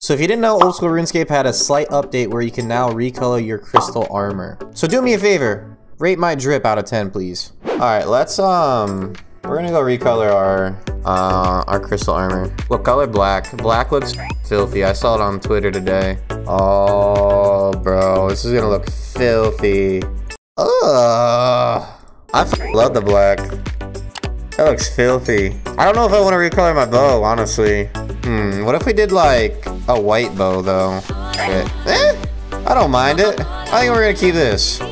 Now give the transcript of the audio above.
So if you didn't know, Old School RuneScape had a slight update where you can now recolor your crystal armor. So do me a favor, rate my drip out of 10, please. Alright, let's, we're gonna go recolor our crystal armor. What color? Black. Black looks filthy. I saw it on Twitter today. Oh, bro, this is gonna look filthy. Ugh. I love the black. That looks filthy. I don't know if I want to recolor my bow, honestly. What if we did like a white bow though? I don't mind it. I think we're gonna keep this.